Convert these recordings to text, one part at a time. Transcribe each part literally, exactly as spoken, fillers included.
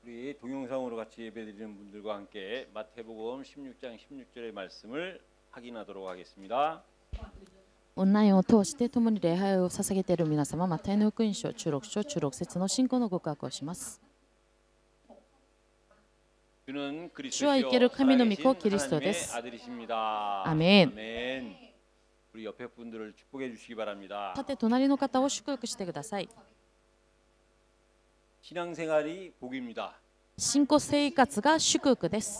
우리 동영상으로 같이 예배드리는 분들과 함께 마태복음 십육 장 십육 절의 말씀을 확인하도록 하겠습니다. オンラインを通して共に礼拝を捧げている皆様、マタイの福音書じゅうろく章じゅうろく節の信仰の告白をします。主は生ける神の御子キリストです。アメン。立て隣の方を祝福してください。 신앙생활이 복입니다. 信仰生活が祝福です。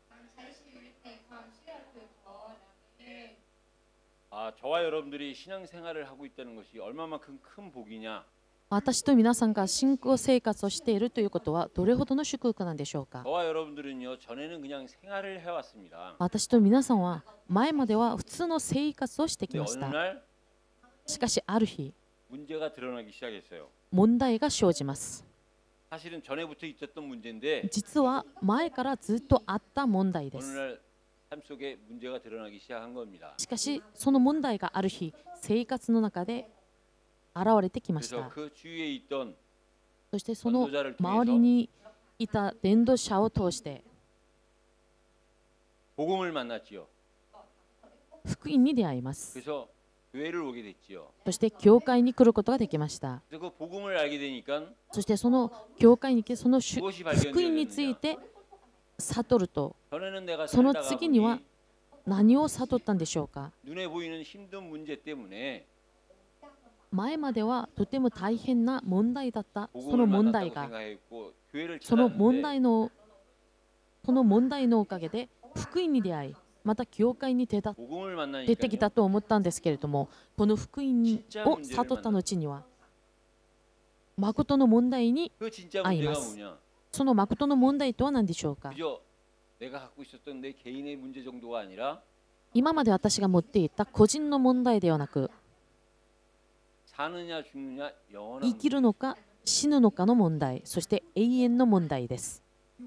아, 저와 여러분들이 신앙생활을 하고 있다는 것이 얼마만큼 큰 복이냐? 私と皆さんが信仰生活をしているということはどれほどの祝福なんでしょうか。 저와 여러분들은요, 전에는 그냥 생활을 해왔습니다. 私と皆さんは前までは普通の生活をしてき 근데 まし 어느 た。 날 しかしある日、 문제가 드러나기 시작했어요. 問題が生じます。 사실은 전에부터 있었던 문제인데 実は前からずっとあった問題で 어느 す。 날 삶 속에 문제가 드러나기 시작한 겁니다. しかしその問題がある日、生活の中で現れてきまし 그래서 た。 그 주위에 있던 そしてその周りにいた伝道者を通して 복음을 만났지요. 福音に出会います。 그래서 교회를 오게 됐지요. そして教会に来ることができました。 그래서 그 복음을 알게 되니까 そしてその教会に来てその主 무엇이 福音につい 발견되었느냐? て悟ると、 전에는 내가 その 살다가 次には 보니 何を悟ったんでしょうか。 눈에 보이는 힘든 문제 때문에 前まではとても大変な問題だったそ 복음을 の問 만났다고 題が 생각했고 교회를 その問 찾았는데 題のその問題のおかげで福音に出会い、また教会に出た 복음을 出てきた 만나니까요. と思ったんですけれども、この福音を悟った後には誠の問題に 그 진짜 아이, 문제가 맞- 뭐냐? その誠の問題とは何でしょうか。 그저 내가 갖고 있었던 내 개인의 문제 정도가 아니라 今まで私が持っていた個人の問題ではなく、 사느냐 죽느냐 영원한 生きるのか死ぬのかの問題、そして永遠の問題です。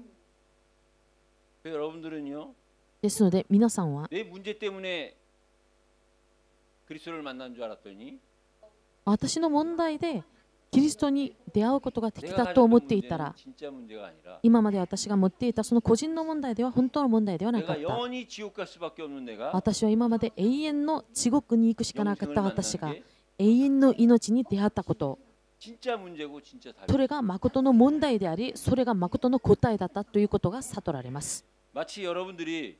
그래서 여러분들은요, ですので皆さんは 내 문제 때문에 그리스도를 만난 줄 알았더니 私の問題でキリストに出会うことができ 내가 たと思っ 가졌던 ていたら、 문제는 진짜 문제가 아니라 今まで私が持っていたその個人の問題では本当の問題ではなかっ 내가 た。 영원히 지옥 갈 수밖에 없는 내가 私は今まで永遠の地獄に行くしかなかった 영생을 私が 만난 게 永遠の命に出会ったこと、 진짜 문제고 진짜 そ 답이 れが誠の問題であり、それが誠の答えだったということが悟られます。 마치 여러분들이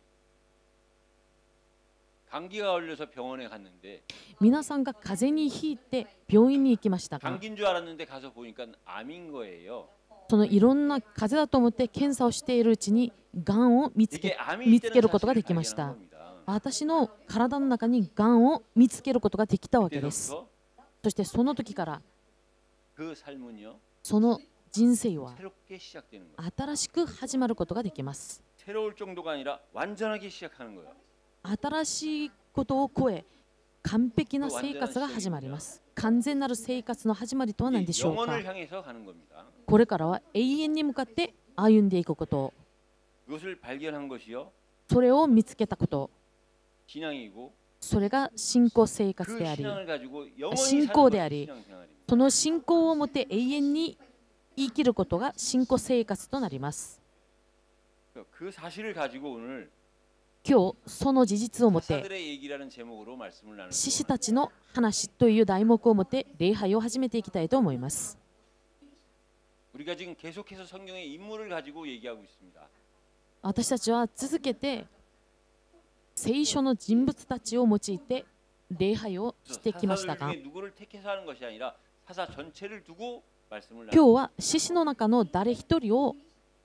감기가 걸려서 병원에 갔는데 皆さんが風邪にひいて病院に行きましたが、 감기인 줄 알았는데 가서 보니까 암인 거예요. そのいろんな風邪だと思って検査をしているうちにがんを見つ 이게 け 암이 見つけ 있다는 ることがで 사실을 きまし 발견한 た。 겁니다. 私の体の中にがんを見つけることができたわけです。 그때부터 そしてその時から 그 삶은요 その人生は 새롭게 시작되는 거예요. 新しく始まることができます。 새로울 정도가 아니라 완전하게 시작하는 거예요. 新しいことを超え完璧な生活が始まります。完全なる生活の始まりとは何でしょうか。 영원을 향해서 가는 겁니다. これからは永遠に向かって歩んでいくこと、 그것을 발견한 것이요 それを見つけたこと、 신앙이고 それが信仰生活 그 であり、 신앙을 가지고 영원히 신고 사는 것이 であり 신앙생활입니다. その信仰を持って永遠に生きることが信仰生活となります。 그 사실을 가지고 오늘 今日その事実をもって 사사들의 얘기라는 제목으로 말씀을 나누는 獅子たちの話という題目をもって礼拝を始めていきたいと思います。 우리가 지금 계속해서 성경의 인물을 가지고 얘기하고 있습니다. 私たちは続けて聖書の人物たちを用いて礼拝をしてきました 사사들 が、 중에 누구를 택해서 하는 것이 아니라 사사 전체를 두고 말씀을 今日は獅子の中の誰一人を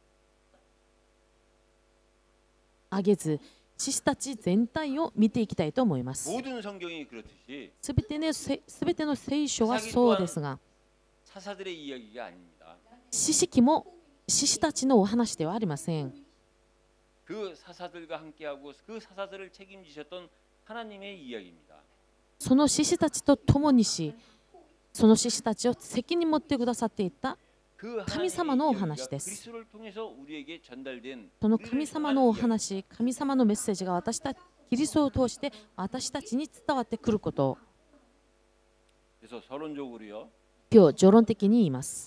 挙げず、獅子たち全体を見ていきたいと思います。 모든 성경이 그렇듯이 すべてのせすべての聖書はそうですが、 사사들의 이야기가 아닙니다. 獅子記も獅子たちのお話ではありません。 그 사사들과 함께하고 그 사사들을 책임지셨던 하나님의 이야기입니다. その獅子たちと共にし、その獅子たちを責任持ってくださっていた 그 神様のお話です。 그리스도를 통해서 우리에게 전달된 その神様のお話、神様のメッセージが私たちキリストを通して私たちに伝わってくることを 그래서 서론적으로요. 今日序論的に言います。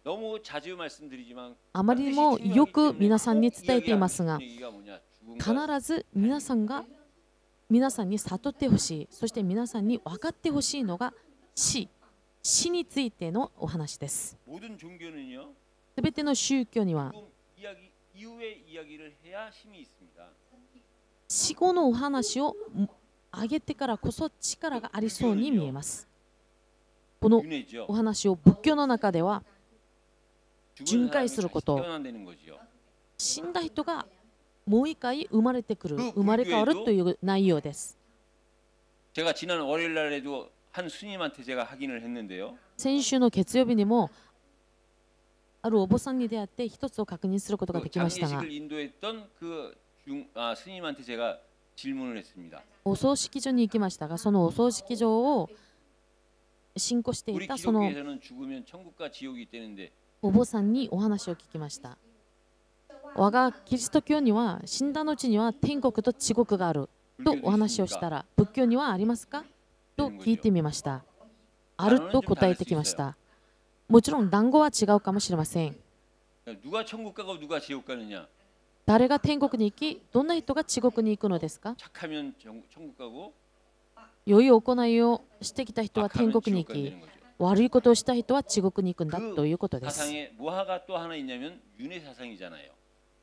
너무 자주 말씀드리지만 あまりにもよく皆さんに伝えていますが、必ず皆さんが皆さんに悟ってほしい、そして皆さんに分かってほしいのが死、死についてのお話です。 모든 종교는요. すべての宗教には 죽음 이야기 이후의 이야기를 해야 힘이 있습니다. 死後のお話を上げてからこそ力がありそうに見えます。この 윤회죠. お話を仏教の中では 죽은 巡回 사람이 する 다시 こと、 태어난다는 거지요. 死んだ人がもう一回生まれてくる、生まれ変わるという内容です。 제가 지난 월요일 날에도 한 스님한테 제가 확인을 했는데요. 先週の月曜日にもあるお坊さんに出会って一つを確認することが 그 できましたが、 장례식을 인도했던 그 중, 아, 스님한테 제가 질문을 했습니다. お葬式所に行きましたが、そのお葬式場を信仰してい 우리 たその 기독교에서는 죽으면 천국과 지옥이 있다는데 お坊さんにお話を聞きました。我がキリスト教には死んだ後には天国と地獄があるとお話をしたら、仏教にはありますかと聞いてみました。あると答えてきました。もちろん団子は違うかもしれません。 누가 천국 가고 누가 지옥 가느냐? 誰が天国に行き、どんな人が地獄に行くのですか？ 착하면 정- 천국 가고 良い行いをしてきた人は天 악하면 国に 지옥 行き、 간다는 거죠. 悪いことをした人は地獄に行くんだ 그 ということです。 사상에 뭐하가 또 하나 있냐면 윤회 사상이잖아요.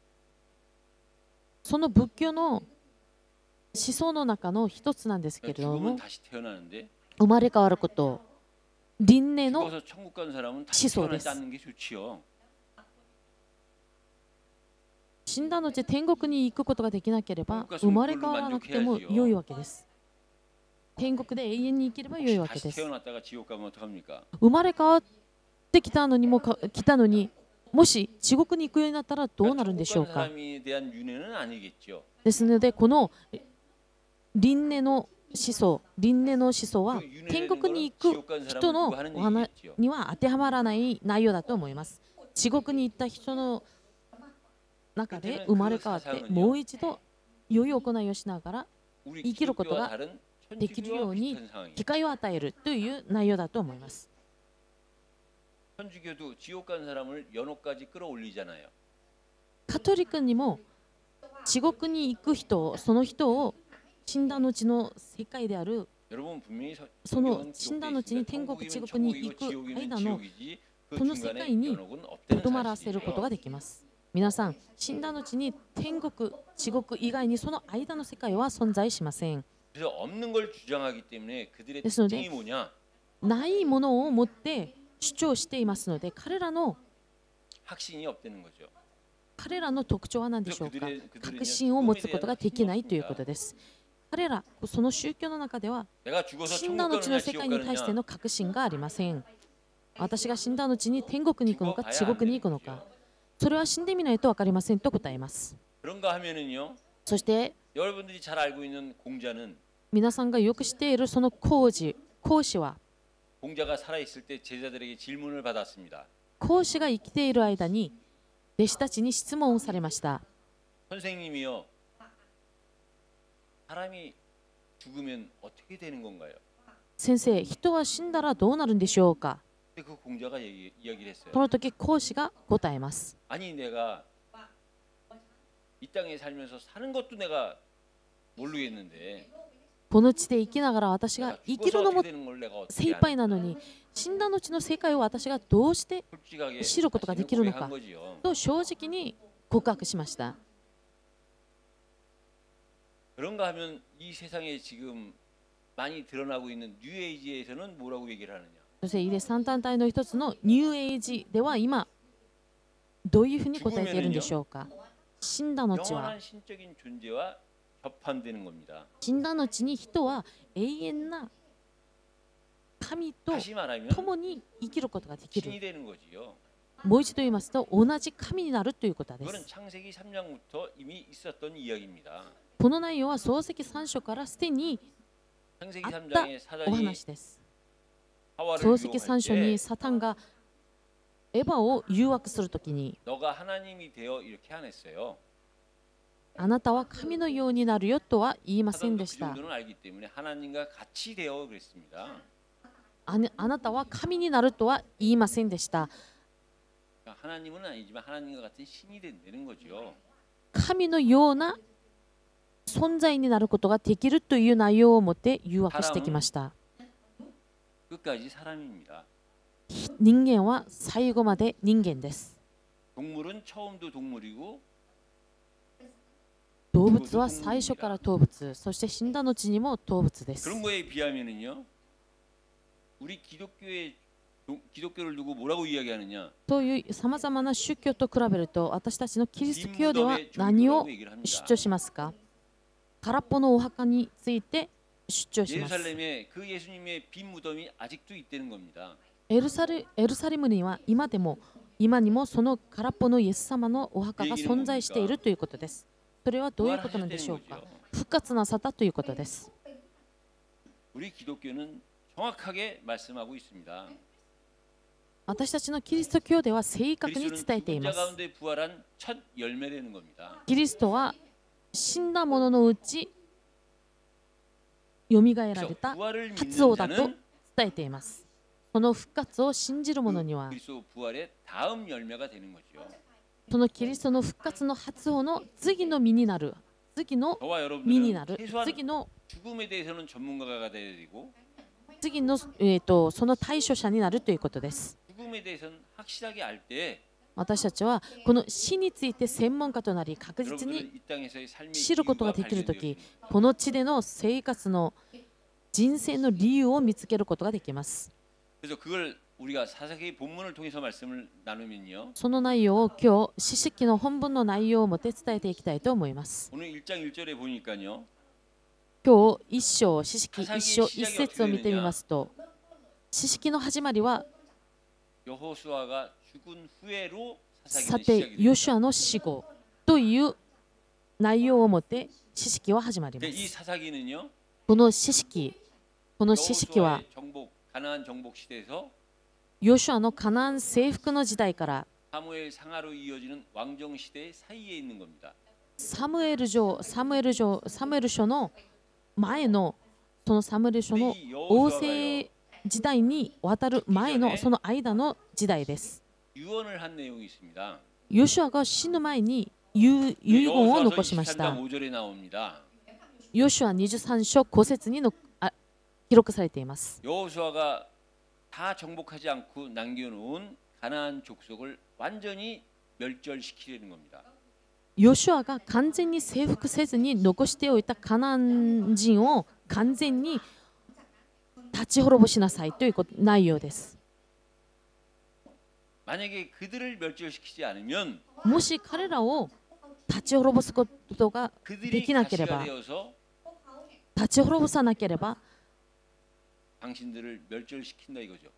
その仏教の思想の中の一つなんですけれ 그러니까 ど 죽으면 も、 다시 태어나는데 生まれ変わること、輪廻の 죽어서 천국 간 사람은 다시 시소 태어나지 です。 않는 게 좋지요. 死んだ後天国に行くことができなければ生まれ変わらなくても良いわけです。天国で永遠に生きれば良いわけ 다시 です。 태어났다가 지옥 가면 어떡합니까? 生まれ変わってきたのにもか来たのに、もし地獄に行くようになったらどうなるんでしょう 천국 か。 간 사람에 대한 윤회는 아니겠죠. ですので、この輪廻の思想、輪廻の思想は 그 윤회라는 天国に 거는 行く 지옥 간 人 사람을 の 두고 하는 お話 얘기겠죠. には当てはまらない内容だと思います。地獄に行った人の中で生まれ変わってもう一度良い行いをしながら 우리 이기로 기독교와 것도가 다른 できるよう 천주교와 に 비슷한 상황이에요. 機会を与えるという内容だと思います。 천주교도 지옥 간 사람을 연옥까지 끌어올리잖아요. カトリックにも地獄に行く人、その人を死んだ後の世界である 여러분 분명히 서- その 성경은 死んだ 기록돼 後に 있습니다. 天国、地 천국이면 獄に 천국이고 行く 지옥이면 間の 지옥이지 그 この世 중간에 界に 연옥은 と 없다는 どまらせることが 사실이에요. できます。皆さん、死んだ後に天国、地獄以外にその間の世界は存在しません。 그래서 없는 걸 주장하기 때문에 그들의 그래서 특징이 뭐냐? ないものを持って主張していますので、彼らの 확신이 없다는 거죠. 彼らの特徴は何でしょうか。 그들의- 그들은요, 確信を持つことができない 죽음에 という 대한 ことです。彼ら、その宗教の中では 내가 죽어서 死ん 천국 だ後 가느냐 の世 지옥 界に対して 가느냐 の確信がありません。私が死んだ後に天国に行くのか地獄に行くのか、それは死んでみないと分かりませんと答えます。 그런가 하면은요. そして 여러분들이 잘 알고 있는 공자는 皆さんがよく知っているその講師、講師は 공자가 살아 있을 때 제자들에게 질문을 받았습니다. 講師が生きている間に弟子たちに質問をされました。 선생님이요. 사람이 죽으면 어떻게 되는 건가요? 先生、人は死んだらどうなるんでしょうか。 근데 그 공자가 얘기, 이야기를 했어요. この時講師が答えます。 아니 내가 이 땅에 살면서 사는 것도 내가 모르겠는데 この地で生きながら私が 내가 生きる 죽어서 のも 어떻게 되는 걸 내가 精 어떻게 一杯 아냐. なのに、死んだ後の世界を私がどうして 솔직하게 知ることができるのか 자신을 고백한 거지요. と正直に告白しました。 그런가 하면 이 세상에 지금 많이 드러나고 있는 뉴에이지에서는 뭐라고 얘기를 하느냐? そしてイデ三単体の一つのニューエイジでは今どういうふうに答えているんでしょうか。死んだ後は 영원한 신적인 존재와 접한되는 겁니다. 死んだ後に人は永遠な神と 다시 말하면 共に生きることができる。 신이 되는 거지요. もう一度言いますと同じ神になるということで 그거는 す。 창세기 삼 장부터 이미 있었던 이야기입니다. この内容は漱石三書からすでに 창세기 あっ 삼 た 장에 お 사단이 話です。 하와를 漱石 유혹할 三書 때 にサタンがエヴァを誘惑するときに 너가 하나님이 되어 이렇게 안 했어요. あなたは神のようになるよとは言いません 사단도 で 그 した。 정도는 알기 때문에 하나님과 같이 되어 그랬습니다. あねあなたは神になるとは言いませんでした。 하나님은 아니지만 하나님과 같은 신이 된다는 거죠. 神のような存在になることができるという内容を持って誘惑してきました。 끝까지 사람입니다. 人間は最後まで人間です。 동물은 처음도 동물이고 動物は最初から動物、そして死んだ後にも動物です。 그런 거에 비하면은요. 우리 기독교의 기독교를 두고 뭐라고 이야기하느냐? というさまざまな宗教と比べると、私たちのキリスト教では何を主張しますか？空っぽのお墓について主張します。 예루살렘에 그 예수님의 빈 무덤이 아직도 있다는 겁니다. エルサレエルサレムには今でも今にもその空っぽのイエス様のお墓が存在しているということです。それはどういうことなんでしょうか？復活なさったということです。 우리 기독교는 정확하게 말씀하고 있습니다. 私たちのキリスト教では正確に伝えています。 가운데 부활한 첫 열매라는 겁니다. キリストは死んだ者のうちよみがえられた初王だと伝えています。その復活を信じる者には、 그리스도 부활의 다음 열매가 되는 거죠. そのキリストの復活の初王の次の実になる、次の 저와 実に 여러분들은 なる、 최소한 次の 죽음에 대해서는 전문가가 돼야 되고 次の、えーと、その対処者になるということです。 죽음에 대해서는 확실하게 알 때 私たちはこの死について専門家となり確実に 여러분들은 이 땅에서의 삶의 知ることが 이유가 できるとき、 발견됩니다. この地での生活の人生の理由を見つけることができます。 그래서 그걸 우리가 사사기 본문을 통해서 말씀을 나누면요. その内容を今日、詩式の本文の内容をもって伝えていきたいと思います。 오늘 일 장 일 절에 보니까요. 今日、一章、詩式一章一節を見てみますと、詩式の始まりは、 여호수아가 죽은 후에로 さ 사사기는 て、 시작이 ヨ 됩니다. シュアの死後という内容をもって詩式は始まりま 근데 이 す。 사사기는요. この詩式、この詩式は 여호수아의 정복 가나안 정복 시대에서 ヨシュアのカナン征服の時代から 사무엘 상하로 이어지는 왕정 시대 사이에 있는 겁니다. サムエル城、サムエル城、サムエル書の前のそのサムエル書の王政時代に渡る前のその間の時代です。 유언을 한 내용이 있습니다. ヨシュアが死ぬ前に遺遺言を残しまし 이십삼 た 장 。오 절에 나옵니다. ヨシュアにじゅうさん章ご節にのあ記録されています。 여호수아가 다 정복하지 않고 남겨놓은 가나안 족속을 완전히 멸절시키려는 겁니다. ヨシュアが完全に征服せずに残しておいたカナン人を完全に立ち滅ぼしなさいということ内容です。 만약에 그들을 멸절시키지 않으면 もし彼らを立ち滅ぼすことがで 그들이 きなけれ 가시가 ば、 되어서 立ち滅ぼさなければ、 당신들을 멸절시킨다 이거죠.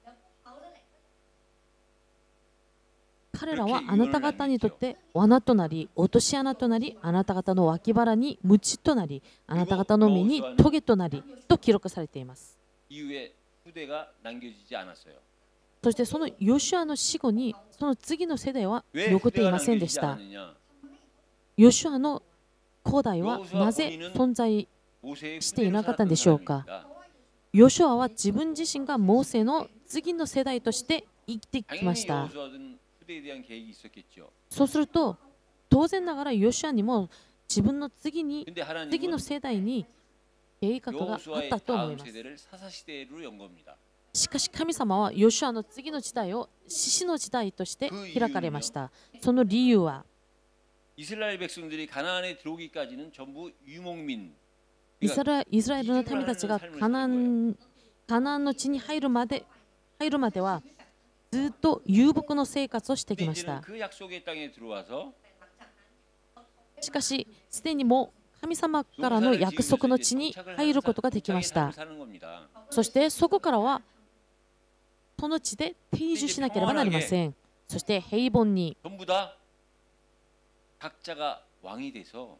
彼らはあなた方にとって罠となり、落とし穴となり、あなた方の脇腹に鞭となり、あなた方の目にトゲとなりと記録されています。 이후에 후대가 남겨지지 않았어요. そしてそのヨシュアの死後に、その次の世代は 왜 残ってい 후대가 ませんでし 남겨지지 た。 않느냐? ヨシュアの後代はなぜ存在 모세의 していなかったん 후대로 でしょうか。 살았던 사람입니다. ヨシュアは自分自身がモーセの次の世代として生きてきま 당연히 した。 여호수아는 후대에 대한 계획이 있었겠죠. そうすると、当然ながらヨシュアにも自分の次に 근데 次 하나님은 の世代に計画があっ 여호수아의 たと思い 다음 ます。 세대를 사사 시대로 연 겁니다. しかし神様はヨシュアの次の時代を獅子の時代として開かれました。その理由は 이스라엘 백성들이 가나안에 들어오기까지는 전부 유목민. イスライスラエルの民たちがカナンカナンの地に入るまで入るまではずっと遊牧の生活をしてき 근데 まし 이제는 た。 그 약속의 땅에 들어와서 しかしすでにもう神様からの約束の地に入ることができました。 사는 겁니다. そしてそこからはその地で定住しなければなりません。そして平凡に 전부 다 각자가 왕이 돼서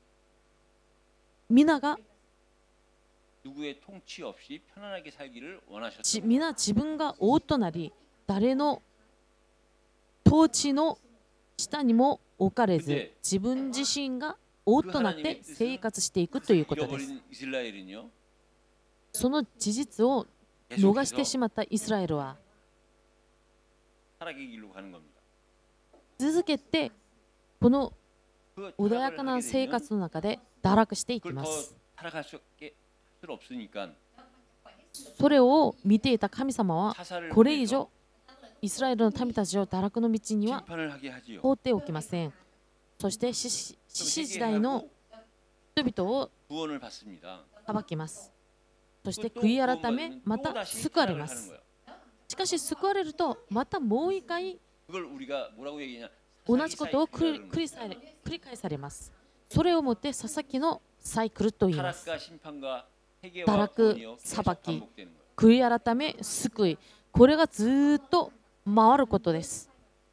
皆が 누구의 통치 없이 편안하게 살기를 じ 원하셨습니다. 皆自分が王となり誰の統治の下にも置かれず自分自身が王となって生活していくということです。 잃어버린 이스라엘은요. その事実を逃して 계속해서 しまったイスラエルは 타락의 길로 가는 겁니다. 続けてこの 그 穏や 타락을 かな 하게 生 되면 活の中で堕落していき 그걸 ま 더 す。 타락할 수 없게 할 수 없으니까 それを見ていた神様は 사사를 これ以 보내서 上イスラエルの民たちを堕落の道には 심판을 하게 하지요. 放っておきません。そして獅子 그럼 獅子時代の 회개하고 人々を 구원을 받습니다. 裁きます。そして 또 悔い改め 구원받으면 また 또다시 救われ 타락을 ま 하는 す。 거예요. しかし救われるとまたもう一回 그걸 우리가 뭐라고 얘기하냐? 同じことを 사사기 繰り 사이클이라는 繰り 거예요. され繰り返されます。それをもって佐々木のサイクルと言います。 타락과 심판과 堕 회개와 落 구원이요 裁 계속 き 반복되는 거예요. 悔い改め救い、これがずーっと回ることです。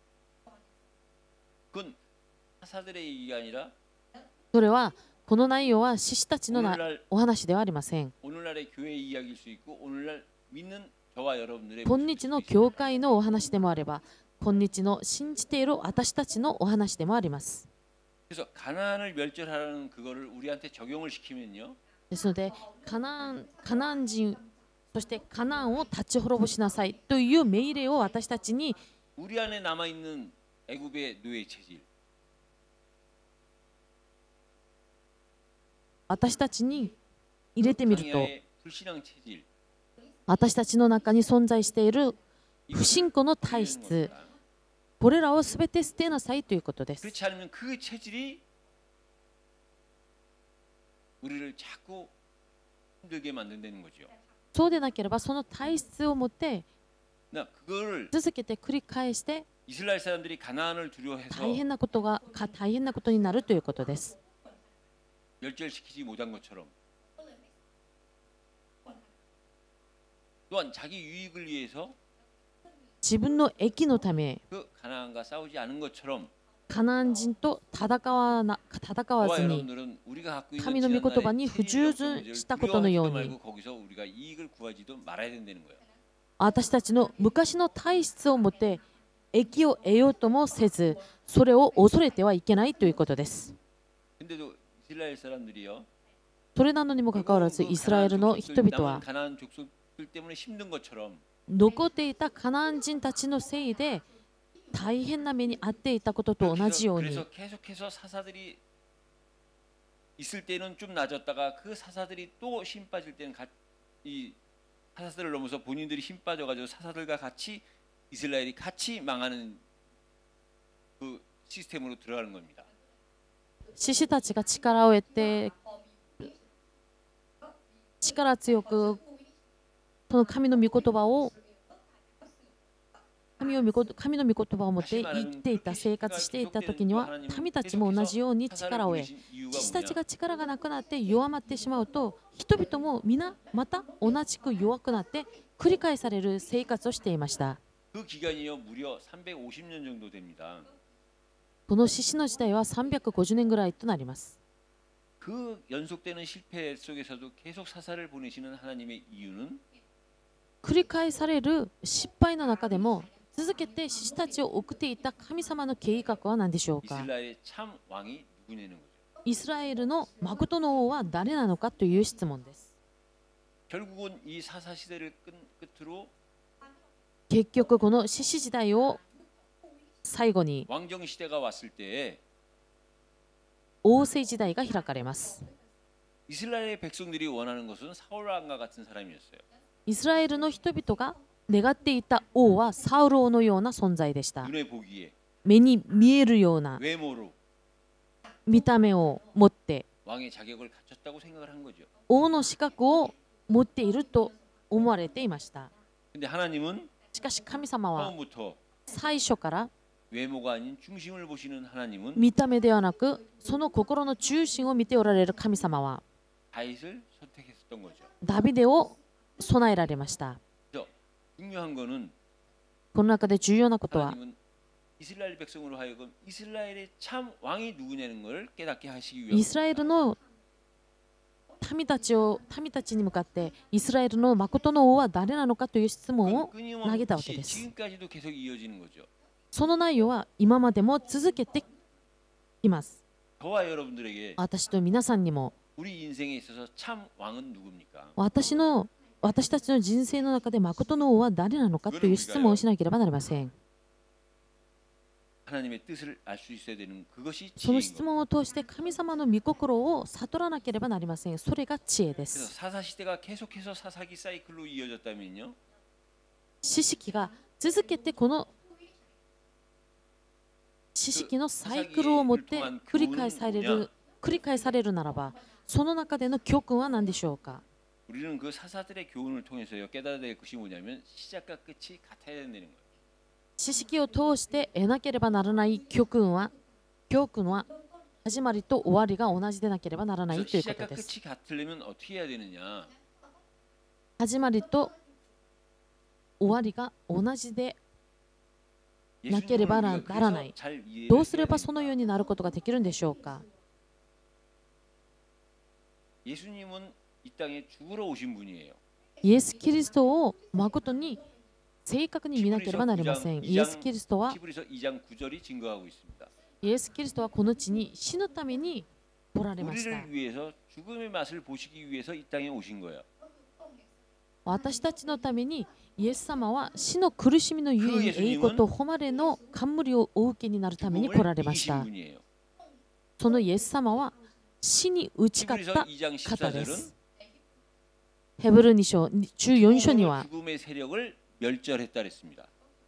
그건 사사들의 얘기가 아니라 それはこの内容は獅子たちのな 오늘날 お話ではありません。 오늘날의 교회 이야기일 수 있고 오늘날 믿는 저와 여러분들의 今日の教会のお話でもあれば、今日の信じている私たちのお話でもあります。 그래서 가나안을 멸절하라는 그거를 우리한테 적용을 시키면요. ですので、カナン、カナン人、そしてカナンを立ち滅ぼしなさいという命令を私たちに 우리 안에 남아 있는 애굽의 노예 체질, 私たちに入れてみると、 강야의 불신앙 체질, 私たちの中に存在している 이것을 不信仰の体 버리는 質、 겁니다. これらをすべて捨てなさいということです。 그렇지 않으면 그 체질이 우리를 자꾸 힘들게 만든다는 거죠. そうでなければ、その体質を持って 나 그거를 続けて繰り返して 이스라엘 사람들이 가나안을 두려워해서 大変なことがか大変なことになるということです。 멸절시키지 못한 것처럼 또한 자기 유익을 위해서 自分の益のため、 그 가나안과 싸우지 않은 것처럼 カナン人と戦わな戦わ 저와 ずに 여러분들은 우리가 갖고 있는 神の御言葉に 지난 날의 不従順したことのよう 두려워하지도 に 말고 거기서 우리가 이익을 구하지도 말아야 된다는 거예요. 私たちの昔の体質を持って益を得ようともせず、それを恐れてはいけないということです。 근데도 이스라엘 사람들이요. それなのにもかかわらず、イスラエルの人々は 가나안 족속들 때문에 힘든 것처럼 残っていたカナン人たちのせいで大変な目に遭っていたことと同じように、 그래서 계속해서 사사들이 있을 때는 좀 낮았다가 그 사사들이 또 힘 빠질 때는 가, 이 사사들을 넘어서 본인들이 힘 빠져가지고 사사들과 같이 이스라엘이 같이 망하는 그 시스템으로 들어가는 겁니다. 獅子たちが力を得て力強くその神の御言葉を神を御言神の御言葉を持って生きていた生活していた時には民たちも同じように力を得、獅子たちが力がなくなって弱まってしまうと人々も皆また同じく弱くなって繰り返される生活をしていました。 그 기간이요 무려 삼백오십 년 정도 됩니다. この獅子の時代はさんびゃくごじゅうねんぐらいとなります。 그 연속되는 실패 속에서도 계속 사사를 보내시는 하나님의 이유는 繰り返される失敗の中でも続けて獅子たちを送っていた神様の計画は何でしょうか。 이스라엘의 참 왕이 누구냐는 거죠. イスラエルの誠の王は誰なのかという質問です。 결국은 이 사사 시대를 끝, 끝으로 結局この獅子時代を最後に 왕정 시대가 왔을 때에 王政時代が開かれます。 이스라엘의 백성들이 원하는 것은 사울 왕과 같은 사람이었어요. イスラエルの人々が願っていた王はサウル王のような存在でした。 눈에 보기에 目に見えるような 외모로 見た目を持って 왕의 자격을 갖췄다고 생각을 한 거죠. 王の資格を持っていると思われていました。 근데 하나님은 しかし神様は 처음부터 最初から 외모가 아닌 중심을 보시는 하나님은 見た目ではなくその心の中心を見ておられる神様は 다윗을 선택했었던 거죠. ダビデを備えられました。 그래서 중요한 거는 この中で重要なことは 하나님은 이스라엘 백성으로 하여금 이스라엘의 참 왕이 누구냐는 걸 깨닫게 하시기 イスラエル 위함입니다. の民たちを民たちに向かってイスラエルの誠の王は誰なのかという質問を 끊임없이 投げたわけです。 지금까지도 계속 이어지는 거죠. その内容は今までも続けています。 저와 여러분들에게 私と皆さんにも 우리 인생에 있어서 참 왕은 누굽니까? 私の私たちの人生の中で誠の王は誰なのかという質問をしなければなりません。 하나님의 뜻을 알 수 있어야 되는 그것이 その 지혜인 質 겁니다. 問を通して神様の御心を悟らなければなりません。それが知恵で 그래서 す。 사사 시대가 계속해서 사사기 사이클로 이어졌다면요. 知識が続けてこの知識のサイクルを持って繰り返される繰り返されるならば、その中での教訓は何でしょうか。 우리는 그 사사들의 교훈을 통해서요 깨달아야 될 것이 뭐냐면 시작과 끝이 같아야 된다는 거예요. 知識を通して得なければならない教訓は教訓は始まりと終わりが同じでなければならない 그래서 というこ 시작과 とです。 끝이 같으려면 어떻게 해야 되느냐? 始まりと終わりが同じでなければならない。どうすればそのようになることができるんでしょうか。 예수님은 이 땅에 죽으러 오신 분이에요. イエス・キリストを誠に正確に見なければなりません。イエス・キリストは 히브리서 이 장 구 절이 증거하고 있습니다. イエス・キリストはこの地に死ぬために来られました。 우리를 위해서 죽음의 맛을 보시기 위해서 이 땅에 오신 거예요. 私たちのためにイエス様は死の苦しみのゆえに栄光と誉れの冠をお受けになるために来られました。そのイエス様は死に打ち勝った方です。ヘブルに章じゅうよん章には 죽음의 세력을 멸절했다 그랬습니다.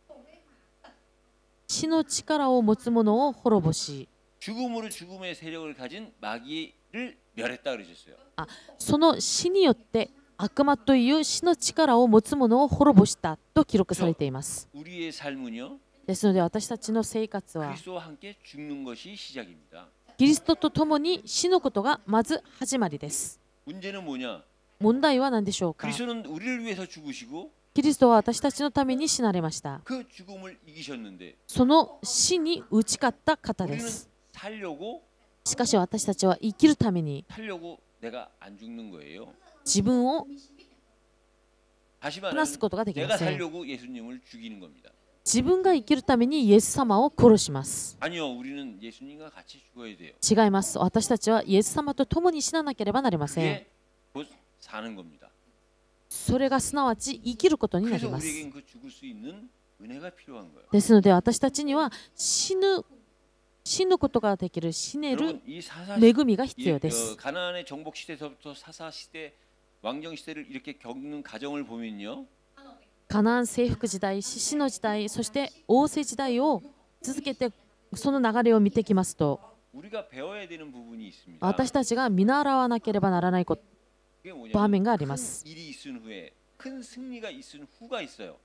死の力を持つ者を滅ぼし、 죽음으로 죽음의 세력을 가진 마귀를 멸했다 그러셨어요. あ、その死によって悪魔という死の力を持つ者を滅ぼしたと記録されています。 우리의 삶은요 ですので私たちの生活は 그리스도와 함께 죽는 것이 시작입니다. キリストと共に死ぬことがまず始まりです。 문제는 뭐냐? 問題は何でしょうか。 그리스도는 우리를 위해서 죽으시고 キリストは私たちのために死なれました。 그 죽음을 이기셨는데 その死に打ち勝った方で 우리는 す。 살려고 しかし私たちは生きるために 살려고 내가 안 죽는 거예요. 自分を 다시 話 말하면 すことができ 내가 ません。 살려고 예수님을 죽이는 겁니다. 自分が生きるためにイエス様を殺します。 아니요, 우리는 예수님과 같이 죽어야 돼요. 違います。私たちはイエス様と共に死ななければなりません。 그게 곧 사는 겁니다. それがすなわち生きることになり 그래서 ます。 우리에겐 그 죽을 수 있는 은혜가 필요한 거예요. ですので私たちには死ぬ死ぬことができる死ねる 여러분, 이 사사 恵みが必 이 要で 어, す。 가나안의 정복 시대서부터 사사 시대, 왕정 시대를 이렇게 겪는 가정을 보면요. カナン征服時代、獅子の時代、そして王政時代を続けてその流れを見てきますと、 우리가 배워야 되는 부분이 있습니다. 私たちが見習わなければならないこと 그게 場 뭐냐면 面があります。 큰 일이 있은 후에 큰 승리가 있은 후가 있어요.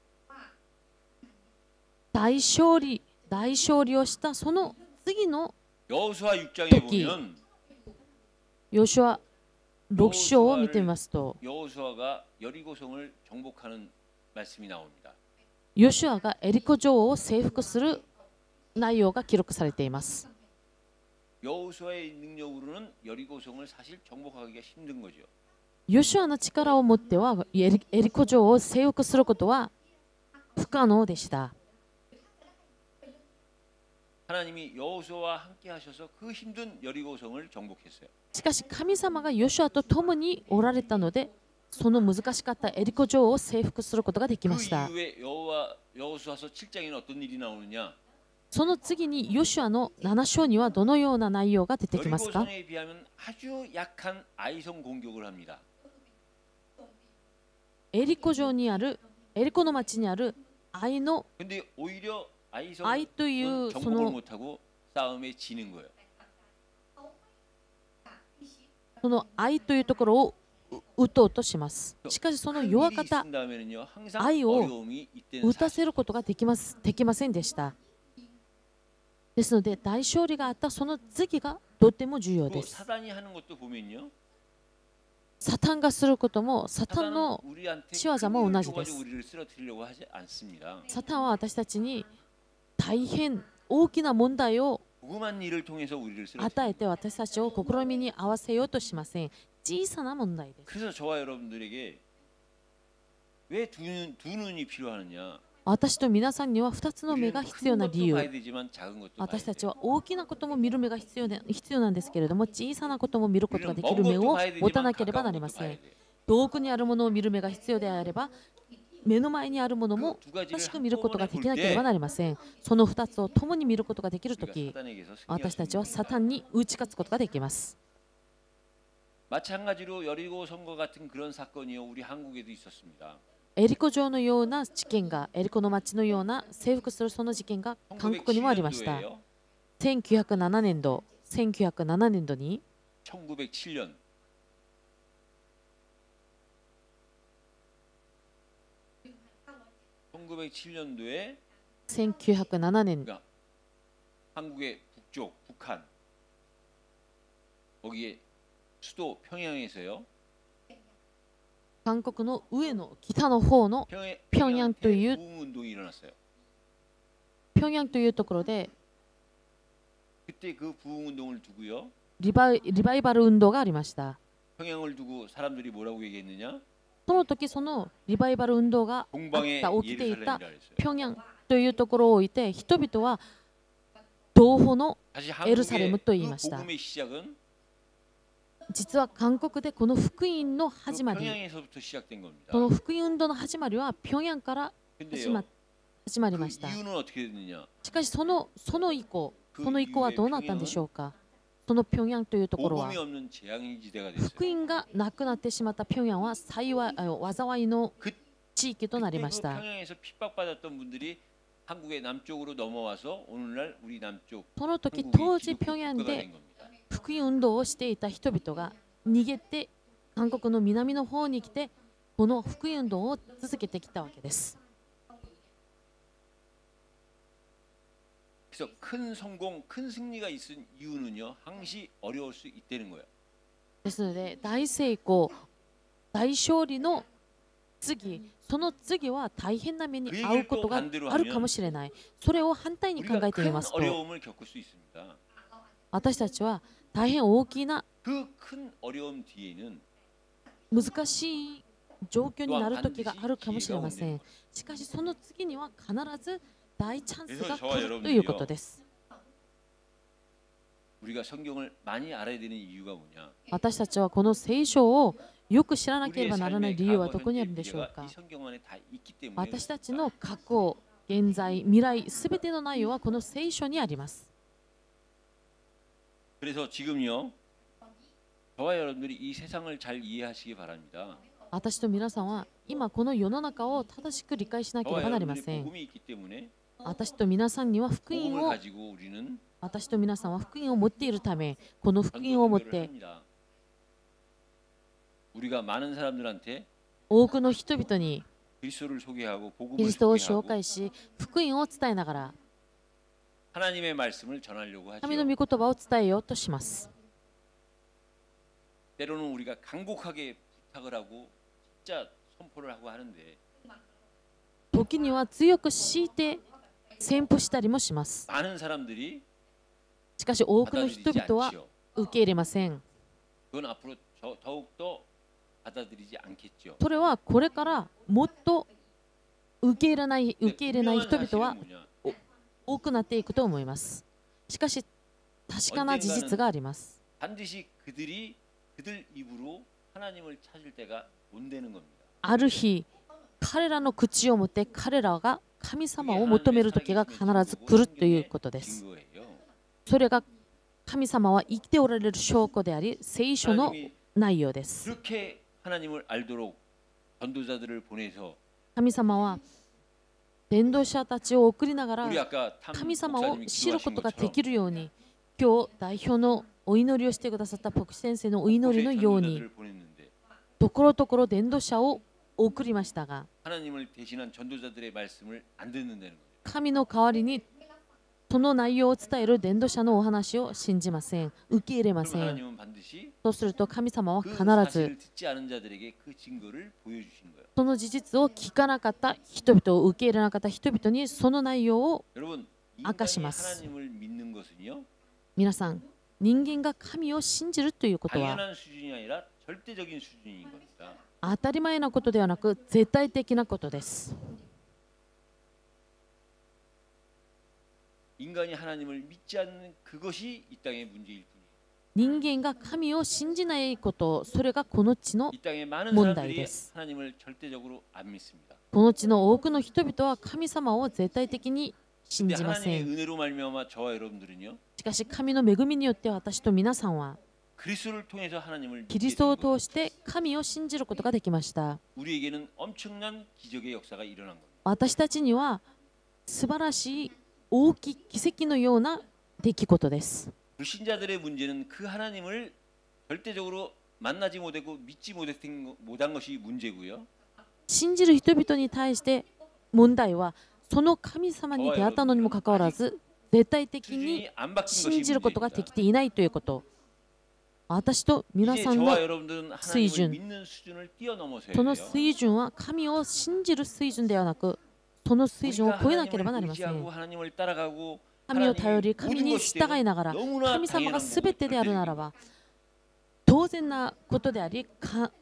大勝利、大勝利をしたその次の 여호수아 육 장에 토끼. 보면 ヨシュアろく章を見てみますと、 여호수아가 여리고성을 정복하는 말씀이 나옵니다. ヨシュアがエリコ城を征服する内容が記録されています。 여호수아의 능력으로는 여리고성을 사실 정복하기가 힘든 거죠. ヨシュアの力を持ってはエリエリコ城を征服することは不可能でした。 하나님이 여호수아와 함께 하셔서 그 힘든 여리고성을 정복했어요. しかし神様がヨシュアと共におられたので、その難しかったエリコ城を征服することができ 그 ました。 이후에 여호와 여호수아서 칠 장에는 어떤 일이 나오느냐? その次にヨシュアのなな章にはどのような内容が出てきますか。 여리고성에 비하면 아주 약한 아이성 공격을 합니다. エリコ城にあるエリコの町にある愛の 근데 오히려 아이성은 愛というそ 정복을 の 못하고 싸움에 지는 거예요. その愛というところをう打とうとします。しかしその 큰 弱 일이 方 있다면은요 항상 아이요. 어려움이 있다는 打た 사실. せることができますできませんでした。ですので大勝利があったその次がとても重要 또 です。 사단이 하는 것도 보면요. サタンがすることもサタン 사단은 の 우리한테 치와자 큰 뭐 힘을 오나지 줘가지고 데스. 우리를 쓰러뜨리려고 하지 않습니다. サタンは私たちに大変大きな問題を 조그만 일을 통해서 우리를 与え 쓰러뜨립니다. て私たちを試みに合わせようとしません。小さな問題です。 그래서 저와 여러분들에게 왜 두 눈, 두 눈이 필요하느냐? 私と皆さんにはふたつの目 우리는 が必要 큰 な 것도 理由。 봐야 되지만 작은 것도 봐야 私たち 돼요. は大きなことも見る目が必要で必要なんですけれども、小さなことも見ることが 우리는 でき 먼 る目 것도 を 봐야 持た 되지만 なければな 가까운 りま 것도 せ 봐야 ん。 돼요. 遠くにあるものを見る目が必要であれば、 目の前にあるものも 그 두 가지를 正しく見ることができなけれ 한꺼번에 ば 볼 なりません。そのふたつを共に見ることができる 때 と 우리가 き、 사단에게서 승리할 私 수 たちは 있는 サ 겁니다. タンに打ち勝つことができます。 마찬가지로 여리고 선거 같은 그런 사건이요 우리 한국에도 있었습니다. エリコ城のような事件が、エリコの町のような征服するその事件が韓国にもありました。 천구백칠 년도에요. せんきゅうひゃくななねんど、せんきゅうひゃくななねんどに 천구백칠 년 천구백칠 년도에 せんきゅうひゃくななねん 그러니까 한국의 북쪽 북한 거기에 수도 평양에서요. 韓国の上の北の方の 평양, 평양 또 유- 부흥 운동이 일어났어요. 平壌というところで 그때 그 부흥 운동을 두고요. リバイ、リバイバル運動がありました。 평양을 두고 사람들이 뭐라고 얘기했느냐? その時そのリバイバル運動があっ 동방의 た、起きていた 예루살렘이라 그랬어요. 平壌というところを置いて、人々は同胞の 다시 예루살렘 한국의 또 그 이임하시다. 복음의 시작은 実は韓国でこの福音の 그 始まり、 평양에서부터 시작된 겁니다. この福音運動の始まりは平壌から始ま 근데요. 始まり 그 ました。 이유는 어떻게 됐느냐? しかしそのその以降、その以降はどうなったんでしょうか。その平壌というところは 복음이 없는 재앙지대가 됐어요. 福音がなくなってしまった平壌は幸い、あ災いの 그 地域となり 그때 ま 그 した。 평양에서 핍박받았던 분들이 한국의 남쪽으로 넘어와서 오늘날 우리 남쪽 その時 한국이 当時 기독교 平壌 국가가 で 된 겁니다. 福音運動をしていた人々が逃げて韓国の南の方に来てこの福音運動を続けてきたわけです。 그래서 큰 성공, 큰 승리가 있은 이유는요. 항시 어려울 수 있다는 거예요. ですので大成功、大勝利の次、その次は大変な目に遭うことがあるかもしれない。それを反対に考 우리가 えてみ 큰 ますと、 어려움을 겪을 수 있습니다. 私たちは大変大きな 그 큰 어려움 뒤에는 難しい状況になる時があるかもしれません。しかしその次には必ず大チャンスが来るということです。 우리가 성경을 많이 알아야 되는 이유가 뭐냐? 私たちはこの聖書をよく知らなけれ 우리의 ばならない 삶의 理由は 과거, どこにあ 현재, るんでしょう 미래가 か。 이 성경 안에 다 있기 때문에 私たち 그렇습니다. の過去、現在、未来、すべての内容はこの聖書にあります。 그래서 지금요. 저와 여러분들이 이 세상을 잘 이해하시기 바랍니다. 私と皆さんは今この世の中を正しく理解しなけれ 저와 ばなりま 여러분들이 せん。 복음이 있기 때문에 私と皆さんには福音 복음을 を 가지고 우리는 私と皆さんは福音を持っているため、この福音を持っ 전도를 て 합니다. 우리가 많은 사람들한테 多くの人々に 그리스도를 소개하고 キ 복음을 リストを紹 소개하고 介し、福音を伝えながら 하나님의 말씀을 전하려고 神の 하죠. 御言葉を伝えようとします。 때로는 우리가 간곡하게 부탁을 하고 진짜 선포를 하고 하는데 時には強く強いて宣布したりもします。 많은 사람들이 しかし多くの人 받아들이지 々は 않지요. 受け入れません。 그건 앞으로 저, 더욱더 받아들이지 않겠죠. それはこれからもっと受け入れない、受 근데 け入れない 분명한 人々は 사실은 뭐냐? 多くなっていくと思います。しかし確かな事実があります。 반드시 그들이 그들 입으로 하나님을 찾을 때가 온다는 겁니다. ある日、彼らの口を持って彼らが神様を求める時が必ず来るということです。 증거예요. それが神様は生きておられる証拠であり、聖書の 하나님이 内容です。 그렇게 하나님을 알도록 전도자들을 보내서 神様は伝道者たちを送りながら 우리 아까 탐 神様を 목사님이 知るこ 기도하신 とがで 것처럼 きるように、今日代表のお祈りをしてくださった牧師先生のお祈りの 곳에 ように、 전도자들을 보냈는데 ところどころ伝道者を送りましたが、 하나님을 대신한 전도자들의 말씀을 안 듣는다는 거예요. 神の代わりにその内容を伝える伝道者のお話を信じません。受け入れま 그럼 せん。 하나님은 반드시 そうすると神様は 그 必ず 사실을 듣지 않은 자들에게 그 증거를 보여주시는 거예요. その事実を聞かなかった人々を受け入れなかった人々にその内容を 여러분, 인간이 아까시마스. 하나님을 믿는 것은요 皆さん、人間が神を信じるということは 당연한 수준이 아니라 절대적인 수준인 겁니다. 当たり前なことではなく絶対的なことです。 인간이 하나님을 믿지 않는 그것이 이 땅의 문제일 뿐이에요. 人間が神を信じないこと、それがこの地の 이 땅에 많은 문제이 사람들이 です. 하나님을 절대적으로 안 믿습니다. この地の多くの人々は神様を絶対的に信 근데 じませ 하나님의 ん。 은혜로 말미암아 저와 여러분들은요. しかし神の恵みによって私と皆さんは 그리스도를 통해서 하나님을 キ 믿게 リストを 된 거예요. 通して神を信じることができました。 우리에게는 엄청난 기적의 역사가 일어난 겁니다. 私たちには素晴らしい大きい奇跡のような出来事です。 불신자들의 문제는 그 하나님을 절대적으로 만나지 못하고 믿지 못했던 못한 것이 문제고요. 信じる人々に対して問題はその神様に出会ったのにもかかわらず絶対的に 수준이 안 바뀐 信 것이 じることができ 문제입니다. ていないということ。私と皆 이제 さんの 저와 여러분들은 하나님을 수준. 믿는 수준을 뛰어넘어서야 その 돼요. 水準は神を信じる水準ではなくその水準を 우리가 超えなければなり 하나님을 ません。 의지하고 하나님을 따라가고 神を頼り 하나님이 神 모든 に 것이 従い 되면 ながら 너무나 神様が 당연한 全 거고 てであるなら 절대적인 ば当然なことでありか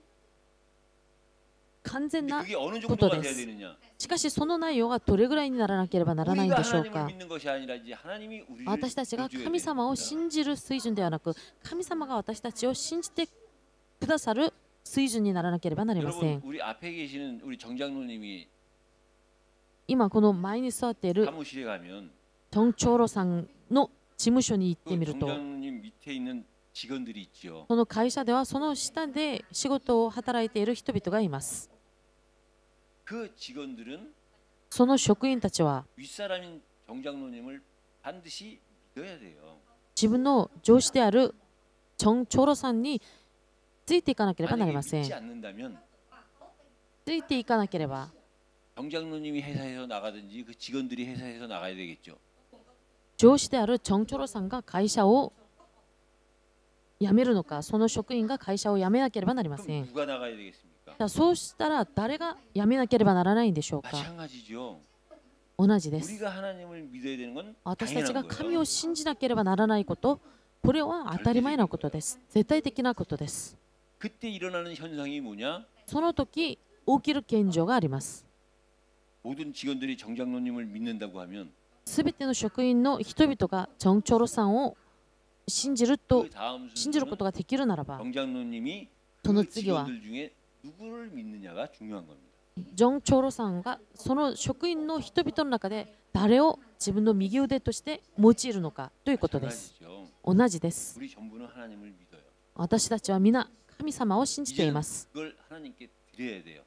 完全 근데 な 그게 어느 こと 정도가 で 돼야 す。 되느냐? しかしその内容がどれぐらいにならなければならないん 우리가 でしょう 하나님을 か。 믿는 것이 아니라 이제 하나님이 우리를 私たちが 보여줘야 神様を 됩니다. 信じる水準ではなく神様が私たちを信じてくださる水準にならなければなりませ 여러분 ん。 우리 앞에 계시는 우리 정장로님이 今この前に座っている 사무실에 가면 トンチョーロさんの事務所に行って 그 みると 정장로님 밑에 있는 직원들이 있죠. その会社ではその下で仕事を働いている人々がいます。 그 직원들은 その職員たちは 윗사람인 정장로님을 반드시 믿어야 돼요. 自分の上司であるチョン・チョロさんについていかなければなり 만약에 ません。 믿지 않는다면 ついていかなければ 정장로님이 회사에서 나가든지 그 직원들이 회사에서 나가야 되겠죠. 上司であるチョン・チョロさんが会社を辞めるのか、その職員が会社を辞めなければなりませ 그럼 ん。 누가 나가야 되겠습니까? じゃあそうしたら誰が辞めなければならないんでしょうか。 마찬가지죠. 同じです。 우리가 하나님을 믿어야 되는 건 私たちが 당연한 神 거예요. を信じなければならないこと、これは当たり前なことです。絶対的なことです。 그때 일어나는 현상이 뭐냐? その時起きる現状があります。 모든 직원들이 정장로님을 믿는다고 하면 すべての職員の人々がチョン・チョロさんを信じると 그 다음 信じるこ 순서는 とができるならば、 정장로님이 그 저는 찌개와 직원들 중에 누구를 믿느냐가 중요한 겁니다. ジョン・チョロさんがその職員の人々の中で誰を自分の右腕として用いるのかということです。 마찬가지죠. 同じです。 우리 전부는 하나님을 믿어요. 私たちは皆神様を信じてい 이제는 ます。 그걸 하나님께 드려야 돼요.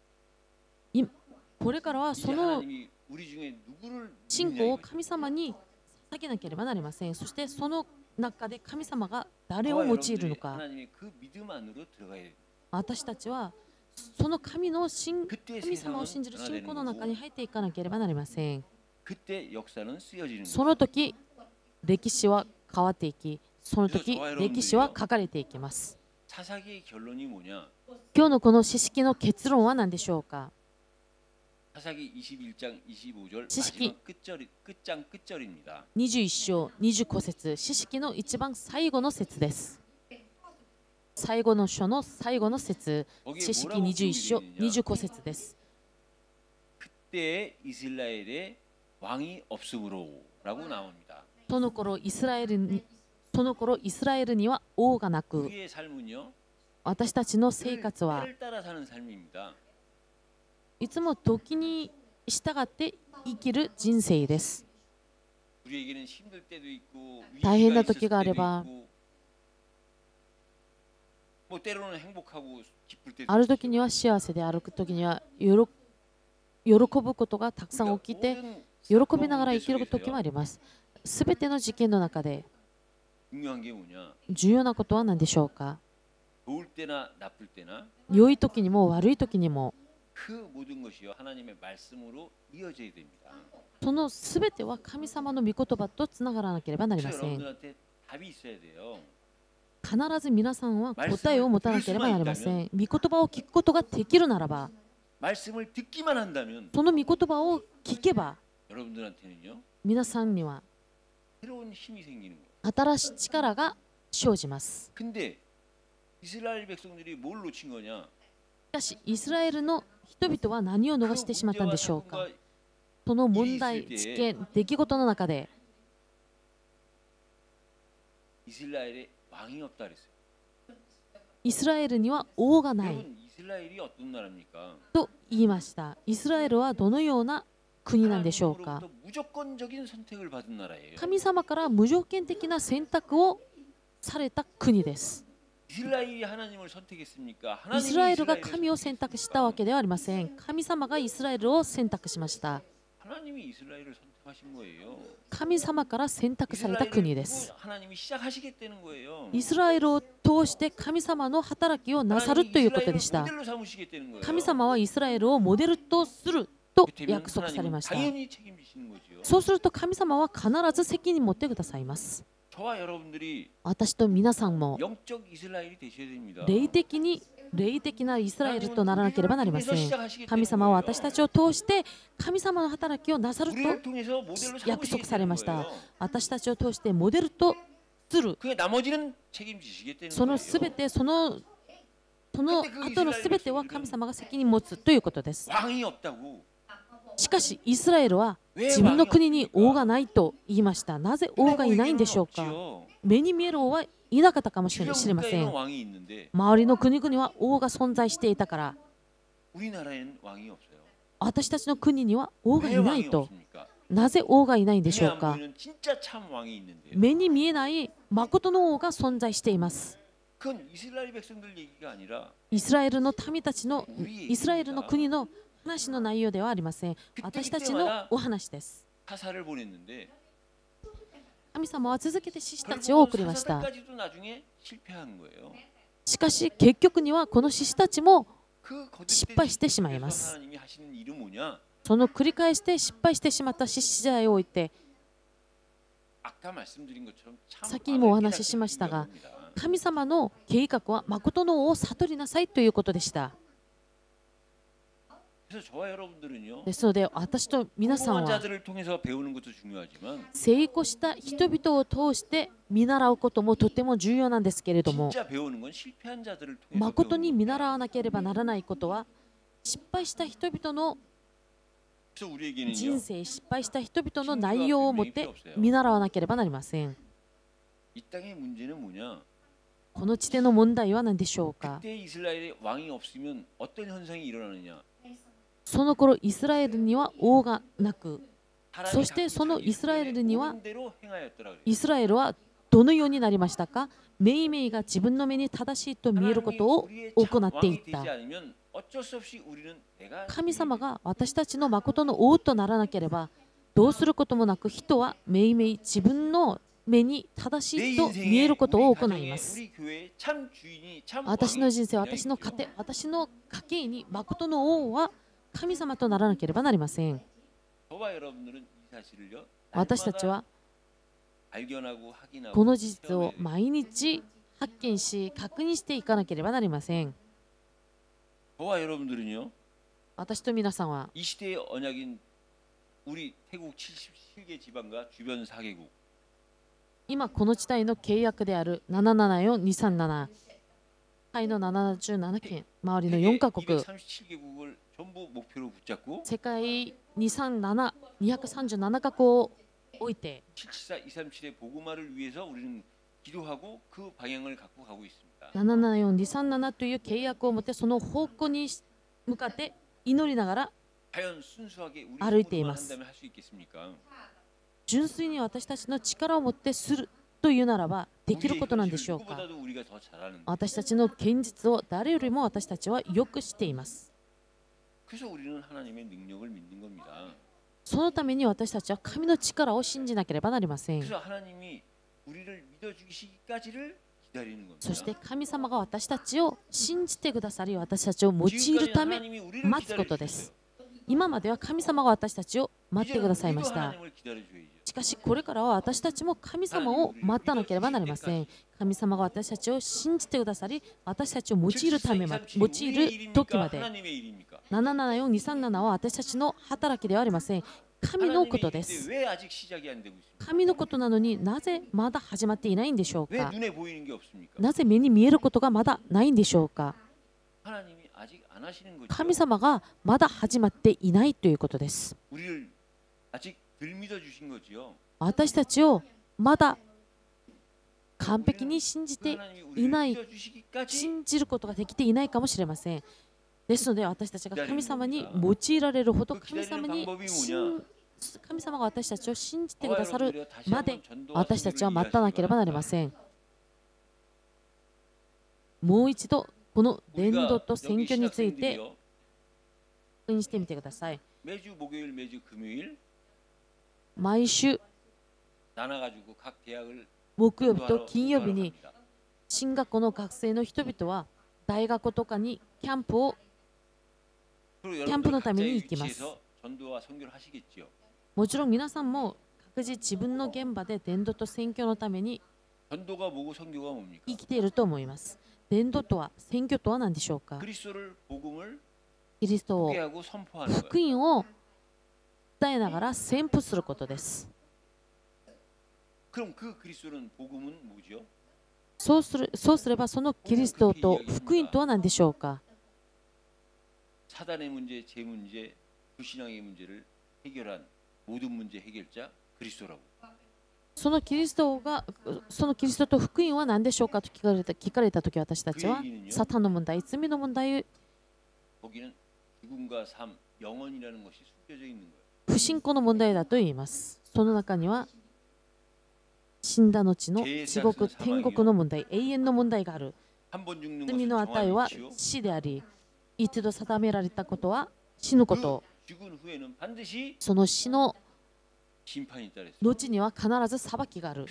これからは 이제 その 하나님이 우리 중에 누구를 信 믿느냐 仰を 이거죠. 神様に捧げなければなりません。そしてその中で神様が誰 저와 を用いる 여러분들이 のか、 하나님의 그 믿음 안으로 들어가야 돼요. 私たちはその神の信 그때 神様を 세상은 信じる信 변화되는 仰の中 거고 に入っていかなければなりません。 그때 역사는 쓰여지는 そ 거예요. の時歴史は変わっていき、その時 그래서 저와 歴史は 여러분들이요. 書かれていきます。 사사기의 결론이 뭐냐? 今日のこの知識の結論は何でしょうか。 사사기 이십일 장 이십오 절 지식이- 마지막 끝절 끝장 끝절입니다. にじゅういっ章にじゅうご節、知識の一番最後の節です。最後の書の最後の節、 거기에 知識 뭐라고 にじゅういっ 기록이 章 되어 にじゅ 있느냐? うご節です。 그때 이스라엘에 왕이 없으므로라고 나옵니다. その頃イスラエルにその頃イスラエルには王がなく、 우리의 삶은요. 私たちの生 늘 活は 때를 따라 사는 삶입니다. いつも時に従って生きる人生です。 우리에게는 힘들 때도 있고 大変な 위기가 時 있을 があれ 때도 ば 있고 뭐 때로는 행복하고 기쁠 때도 ある時 있죠. には幸せである時には喜喜ぶことがたくさん 우리가 起きて 모든 喜 사건 びながら 문제 生きる時も 속에서요. あります。すべての事件の中で 중요한 게 뭐냐? 重要なことは何でしょうか。 좋을 때나 나쁠 때나 良い時にも悪い時にも 그 모든 것이요 하나님의 말씀으로 이어져야 됩니다. そのすべては神様の御言葉とつながらなければなりま 그래서 せん。 여러분들한테 답이 있어야 돼요. 必ず皆さんは答えを持たなければなりません。御言葉を聞くことができるならば、 말씀을 듣기만 한다면 その御言葉を聞けば 여러분들한테는요 皆さんには 새로운 힘이 생기는 거예요. 新しい力が生じます。 근데 이스라엘 백성들이 뭘 놓친 거냐? しかしイスラエルの人々は何を 그 逃してしまったん 문제와 でしょうか。 사건과 その問題、事件、出来事の中で 이스라엘에 왕이 없다 그랬어요. イスラエルには王がない 여러분 이스라엘이 어떤 나라입니까? と言いました。イスラエルはどのような国なんでしょうか。 하나님으로부터 무조건적인 선택을 받은 나라예요. 神様から無条件的な選択をされた国です。 이스라엘이 하나님을 선택했습니까? イ 하나님이 スラエルが 이스라엘을 神を選択したわけではありません。神様がイスラエルを選択しました。 하나님이 이스라엘을 선택하신 거예요. 神様から選択された国で 이스라엘을 す。 하나님이 시작하시겠다는 거예요. イスラエルを通して神様の働きをなさる 하나님이 ということ 이스라엘을 でした。 모델로 삼으시겠다는 거예요. 神様はイスラエルをモデルとすると 그렇다면 約束されま 하나님은 した。 당연히 책임지시는 거죠. そうすると神様は必ず責任持ってくださいます。 저와 여러분들이 私と皆さんも 영적 이스라엘이 되셔야 됩니다. 霊的に霊的なイスラエルとならなければなりません。神様は私たちを通して神様の働きをなさると 우리를 통해서 모델로 約束され 삼으시겠다는 ました。 거예요. 私たちを通してモデルとする。 그 나머지는 책임지시겠다는 その 거예요. すべて、そのその後のすべては神様が責任を持つということです。 왕이 없다고. しかしイスラエルは自分の国に王がないと言いました。なぜ王がいないんでしょうか。 없지요. 目に見える王はいなかったかもしれ 주변 ませ 국가에는 ん。 왕이 있는데 周りの国々は王が存在していたから、 우리나라에는 왕이 없어요. 私たちの国には王が 왜 いない 왕이 と。 없습니까? なぜ王がいないんでし 눈에 ょう 안 か。 보이는 진짜 참 왕이 있는데요. 目に見えない誠の王が存在しています。 그건 이스라엘 백성들 얘기가 아니라 イスラエルの民たちの 우리 イスラエルの国の話の内容ではありません。私たちのお話です。 사사를 보냈는데 神様は続けて獅子たちを送りました。 사사들까지도 나중에 실패한 거예요. しかし結局にはこの獅子たちも 그 거듭된 失敗してしまい 실패에서 ます。 하나님이 하시는 일은 뭐냐? その繰り返して失敗してしまった獅子時代を置いて、 아까 말씀드린 것처럼 참 先にもお話ししましたが、 神様の計画は誠の王を悟りなさいということでした。 그래서 저와 여러분들은요. ですので私と皆さん 성공한 は 자들을 통해서 배우는 것도 중요하지만 成功した人々を通して見習うこともとても重要なんですけれども、 진짜 배우는 건 실패한 자들을 통해서 誠に 배우는 見 겁니다. 習わなければならないことは、失敗した人々の 그래서 우리에게는요. 人生、失敗した人々の内容をもって見習わなければなりません。 이 땅의 문제는 뭐냐? この地での問題は何でしょうか。 그때 이스라엘에 왕이 없으면 어떤 현상이 일어나느냐? その頃イスラエルには王がなく、 사람이 そして 자꾸 その 자기 イスラエルには 옳은 대로 행하였더라 그래요. イスラエルはどのようになりましたか。めいめいが自分の目に正しいと見えることを 하나님이 우리의 行 참 ってい 왕이 った 되지 。 않으면 어쩔 수 없이 우리는 내가 神様が私たちの誠の王とならなければ、どうすることもなく人はめいめい自分の目に正しいと見えることを行います。 우리 교회의 참 주인이 참 私 왕이 の人生、 되어야 私の家 돼요. 庭、私の家計に誠の王は神様とならなければなりません。 저와 여러분들은 이 사실을요. 私たちは 발견하고 확인하고 この事実を 체험해야 돼요. 毎日発見し確認していかなければなりません。 저와 여러분들은요. 私と皆さんは 이 시대의 언약인 우리 태국 칠십칠 개 지방과 주변 사 개국 今この地帯の契約であるななななよんにさんなな、タイのななじゅうななけん、周りのよんカ国、 이백삼십칠 개국을 전부 목표로 붙잡고 世界にひゃくさんじゅうなな、にひゃくさんじゅうななカ国を置いて 칠칠사 이백삼십칠의 복음화를 위해서 우리는 기도하고 그 방향을 갖고 가고 있습니다. ななななよんにさんななという契約を持ってその方向に向かって祈りながら 과연 순수하게 우리 歩いてい 힘으로만 ます。 한다면 할 수 있겠습니까? 純粋に私たちの力を持ってするというならばできる 우리의 ことなんで 현실을 しょうか。 누구보다도 우리가 더 잘 아는데 私たちの現実を誰よりも私たちはよく知っています。 그래서 우리는 하나님의 능력을 믿는 겁니다. そのために私たちは神の力を信じなければなりません。 그래서 하나님이 우리를 믿어주시기까지를 기다리는 겁니다. そして神様が私たちを信じてくださり、私たちを用いるため 하나님이 우리를 待つことで 기다려주셨어요. す。今までは神様が私たちを待ってくださいま 이제는 し 우리도 た。 하나님을 기다려줘야죠. しかしこれからは私たちも神様を待たなければなりません。神様が私たちを信じてくださり、私たちを用いるためまで、用いる時まで。 하나님의 일입니까? ななななよんにさんななは私たちの働きではありません。神のことで 하나님의 す。 일인데 왜 아직 시작이 안 되고 있습니까? 神のことなのになぜまだ始まっていないんでしょう 왜 か。 눈에 보이는 게 없습니까? なぜ目に見えることがまだないんでしょうか。 하나님이 아직 안 하시는 거죠. 神様がまだ始まっていないということです。 우리를 아직 덜 믿어 주신 거지요. 私たちをまだ完璧に信じて 하나님이 い 우리를 ない、 믿어 주시기까지 信じることができていないかもしれません。 ですので私たちが神様に用いられるほど神様に信神様が私たちを信じてくださるまで私たちは待たなければなりません。もう一度この伝道と選挙について確認してみてください。毎週木曜日と金曜日に進学校の学生の人々は大学とかにキャンプをキャンプのために行きます。もちろん皆さんも各自自分の現場で伝道と選挙のために生きていると思います。伝道とは選挙とは何でしょうか。キリストを福音を伝えながら宣布することです。そうする、そうすればそのキリストと福音とは何でしょうか。そのキリストが、そのキリストと福音は何でしょうかと聞かれた、聞かれたとき私たちはサタンの問題、罪の問題、不信仰の問題だと言います。その中には死んだ後の地獄、天国の問題、永遠の問題がある。罪の値は死であり、一度定められたことは死ぬこと。その死の後には必ず裁きがある。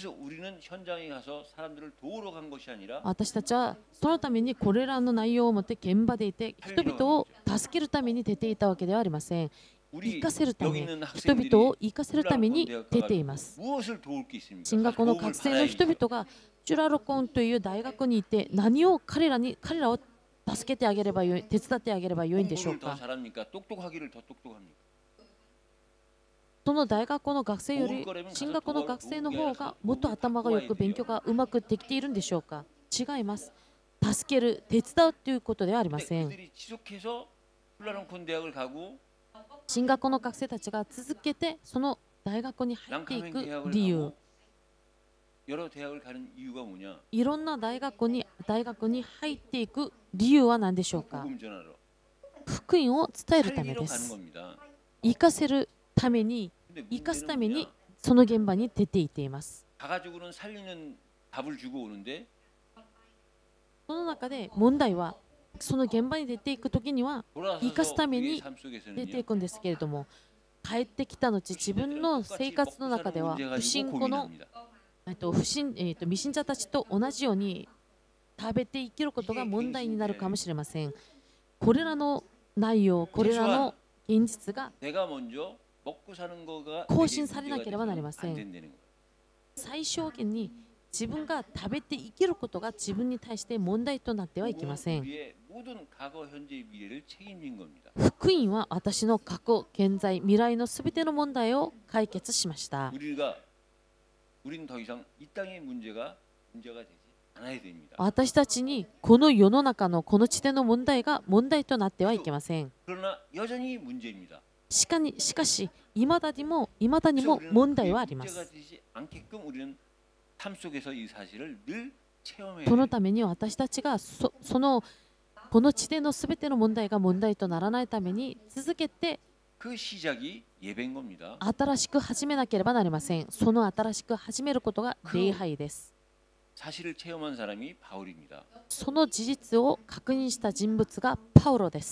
私たちはそのためにこれらの内容を持って現場でいて人々を助けるために出ていたわけではありません。生かせるため、人々を生かせるために出ています。進学校の学生の人々がチュラロコンという大学にいて何を彼らに彼らを助けてあげればよい、手伝ってあげればよいんでしょうか。その大学校の学生より進学校の学生の方がもっと頭がよく勉強がうまくできているんでしょうか。違います。助ける、手伝うということではありません。進学校の学生たちが続けてその大学に入っていく理由、いろんな大学に大学に入っていく理由は何でしょうか。福音を伝えるためです。生かせるために、生かすためにその現場に出ていっています。その中で問題はその現場に出ていくときには生かすために出ていくんですけれども、帰ってきた後自分の生活の中では不信仰のえっと不信えっと未信者たちと同じように食べて生きることが問題になるかもしれません。これらの内容、これらの現実が更新されなければなりません。最小限に自分が食べて生きることが自分に対して問題となってはいけません。福音は私の過去、現在、未来のすべての問題を解決しました。私たちにこの世の中のこの地での問題が問題となってはいけません。しかに、しかし、いまだにも、いまだにも問題はあります。そのために私たちが そ, そのこの地でのすべての問題が問題とならないために続けて新しく始めなければなりません。その新しく始めることが礼拝です。その事実を確認した人物がパウロです。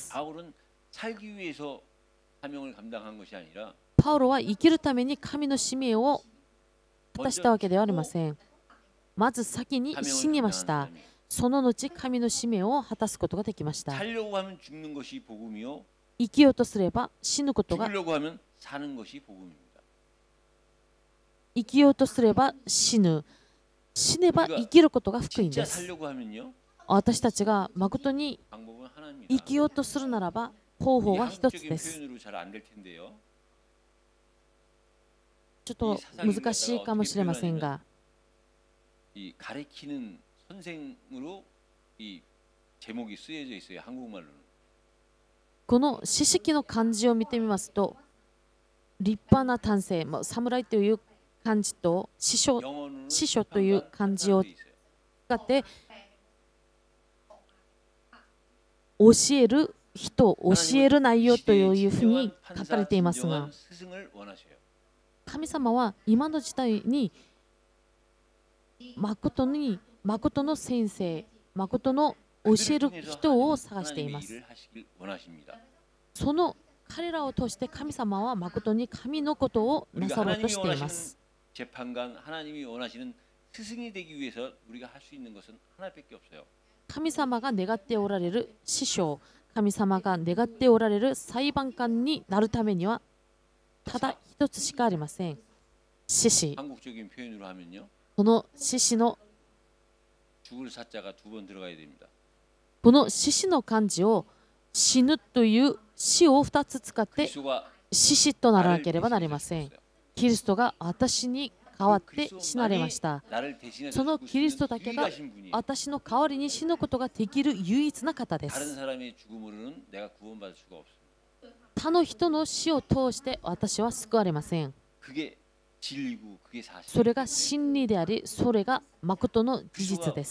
パウロは生きるために神の使命を果たしたわけではありません。まず先に死にました。その後神の使命を果たすことができました。生きようとすれば死ぬことが、生きようとすれば死ぬ、死ねば生きることが福音です。私たちが誠に生きようとするならば方法は一つです。ちょっと難しいかもしれませんが、 이 가르치는 선생으로 이 제목이 쓰여져 있어요. 한국말로는. この知識の漢字を見てみますと、立派な男性、まあ、侍という漢字と師匠、師匠という漢字を使って教える人を教える内容というふうに書かれていますが、神様は今の時代に誠に誠の先生、誠の教える人を探しています。その彼らを通して神様は誠に神のことをなさろうとしています。神様が願っておられる師匠、神様が願っておられる裁判官になるためにはただ一つしかありません。獅子。この獅子のこの獅子の漢字を死ぬという死をふたつ使って獅子とならなければなりません。キリストが私に代わって死なれました。そのキリストだけが私の代わりに死ぬことができる唯一な方です。他の人の死を通して私は救われません。それが真理であり、それが誠の事実です。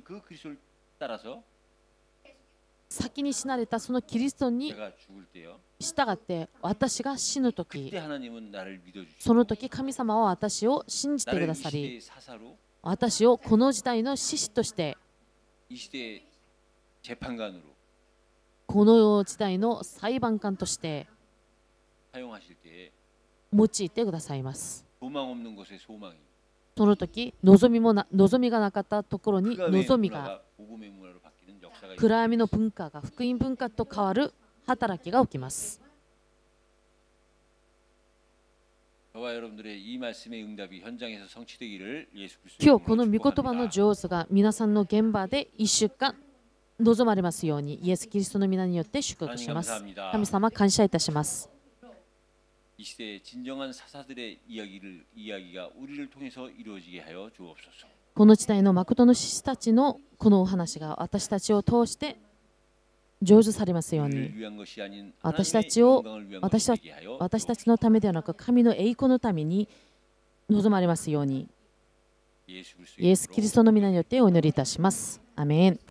先に死なれたそのキリストに従って私が死ぬとき、その時神様は私を信じてくださり、私をこの時代の獅子として、この時代の裁判官として用いてくださいます。その時望みもな望みがなかったところに望みが、暗闇の文化が福音文化と変わる働きが起きます。今日この御言葉の上手が皆さんの現場でいっしゅうかん望まれますように、イエス・キリストの皆によって祝福します。神様感謝いたします。この時代の誠の獅子たちのこのお話が私たちを通して成就されますように、私たちを私たち私たちのためではなく神の栄光のために望まれますように、イエス・キリストの皆によってお祈りいたします。アメン。